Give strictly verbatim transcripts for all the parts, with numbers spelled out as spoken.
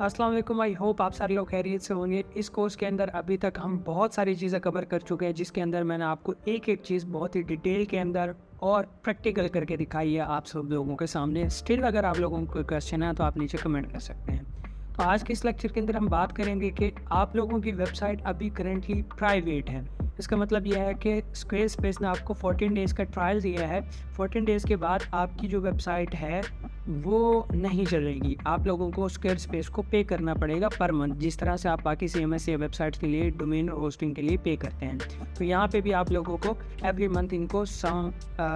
अस्सलाम वालेकुम। I hope आप सारे लोग खैरियत से होंगे। इस कोर्स के अंदर अभी तक हम बहुत सारी चीज़ें कवर कर चुके हैं, जिसके अंदर मैंने आपको एक एक चीज़ बहुत ही डिटेल के अंदर और प्रैक्टिकल करके दिखाई है आप सब लोगों के सामने। स्टिल अगर आप लोगों को क्वेश्चन है तो आप नीचे कमेंट कर सकते हैं। तो आज के इस लेक्चर के अंदर हम बात करेंगे कि आप लोगों की वेबसाइट अभी करेंटली प्राइवेट है। इसका मतलब यह है कि स्क्वेयर स्पेस ने आपको फोर्टीन डेज़ का ट्रायल दिया है। फोर्टीन डेज़ के बाद आपकी जो वेबसाइट है वो नहीं चलेगी। आप लोगों को स्क्वेयर स्पेस को पे करना पड़ेगा पर मंथ, जिस तरह से आप बाकी सी एम एस या वेबसाइट्स के लिए डोमेन और होस्टिंग के लिए पे करते हैं। तो यहाँ पे भी आप लोगों को एवरी मंथ इनको सम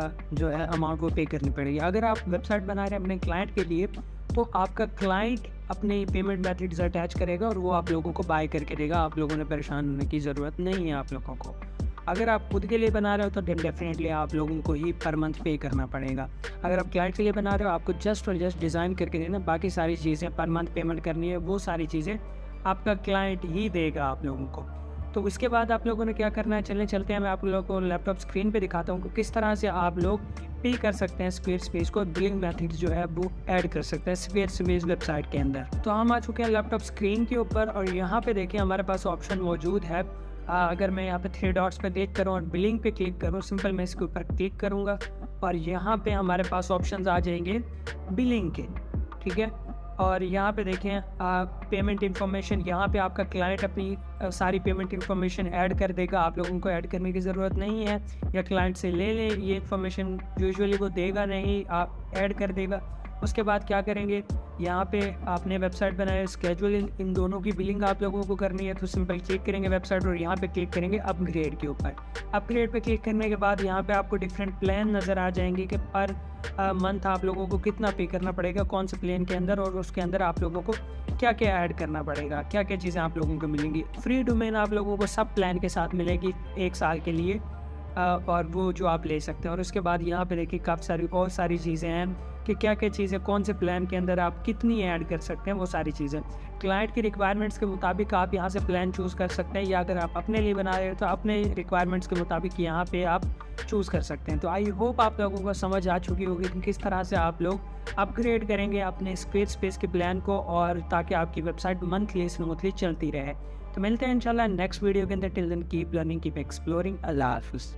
जो है अमाउंट को पे करनी पड़ेगी। अगर आप वेबसाइट बना रहे हैं अपने क्लाइंट के लिए, तो आपका क्लाइंट अपने पेमेंट मेथड्स अटैच करेगा और वो आप लोगों को बाय करके देगा। आप लोगों ने परेशान होने की ज़रूरत नहीं है आप लोगों को। अगर आप खुद के लिए बना रहे हो तो डेफिनेटली आप लोगों को ही पर मंथ पे करना पड़ेगा। अगर आप क्लाइंट के लिए बना रहे हो, आपको जस्ट और जस्ट डिज़ाइन करके देना, बाकी सारी चीज़ें पर मंथ पेमेंट करनी है, वो सारी चीज़ें आपका क्लाइंट ही देगा आप लोगों को। तो उसके बाद आप लोगों ने क्या करना है, चलने चलते हैं मैं आप लोगों को लैपटॉप स्क्रीन पे दिखाता हूँ कि किस तरह से आप लोग पे कर सकते हैं स्क्वेयर स्पेस को। बिलिंग मेथड जो है वो ऐड कर सकते हैं स्क्वेयर स्पेस वेबसाइट के अंदर। तो हम आ चुके हैं लैपटॉप स्क्रीन के ऊपर और यहाँ पे देखिए हमारे पास ऑप्शन मौजूद है। आ, अगर मैं यहाँ पे थ्री डॉट्स पे क्लिक करूँ और बिलिंग पे क्लिक करूँ, सिंपल मैं इसके ऊपर क्लिक करूँगा और यहाँ पे हमारे पास ऑप्शंस आ जाएंगे बिलिंग के, ठीक है। और यहाँ पे देखें पेमेंट इन्फॉर्मेशन, यहाँ पे आपका क्लाइंट अपनी आ, सारी पेमेंट इन्फॉर्मेशन ऐड कर देगा। आप लोगों को ऐड करने की ज़रूरत नहीं है, या क्लाइंट से ले लें ये इन्फॉर्मेशन, यूजुअली वो देगा नहीं, आप ऐड कर देगा। उसके बाद क्या करेंगे, यहाँ पे आपने वेबसाइट बनाया, स्केजुअल इन, इन दोनों की बिलिंग आप लोगों को करनी है। तो सिंपल क्लिक करेंगे वेबसाइट और यहाँ पे क्लिक करेंगे अपग्रेड के ऊपर। अपग्रेड पे क्लिक करने के बाद यहाँ पे आपको डिफरेंट प्लान नज़र आ जाएंगे कि पर मंथ आप लोगों को कितना पे करना पड़ेगा, कौन से प्लान के अंदर, और उसके अंदर आप लोगों को क्या क्या ऐड करना पड़ेगा, क्या क्या चीज़ें आप लोगों को मिलेंगी। फ्री डोमेन आप लोगों को सब प्लान के साथ मिलेगी एक साल के लिए, और वो जो आप ले सकते हैं। और उसके बाद यहाँ पे देखिए काफ़ी सारी और सारी चीज़ें हैं कि क्या क्या चीज़ें कौन से प्लान के अंदर आप कितनी ऐड कर सकते हैं, वो सारी चीज़ें क्लाइंट की रिक्वायरमेंट्स के मुताबिक आप यहाँ से प्लान चूज़ कर सकते हैं, या अगर आप अपने लिए बना रहे हो तो अपने रिक्वायरमेंट्स के मुताबिक यहाँ पे आप चूज़ कर सकते हैं। तो आई होप आप लोगों को समझ आ चुकी होगी कि किस तरह से आप लोग अपग्रेड करेंगे अपने स्क्वेयर स्पेस के प्लान को, और ताकि आपकी वेबसाइट मंथली स्मूथली चलती रहे। तो मिलते हैं इंशाल्लाह नेक्स्ट वीडियो के अंदर। Till then keep learning, keep exploring. अल्लाह हाफ़िज़।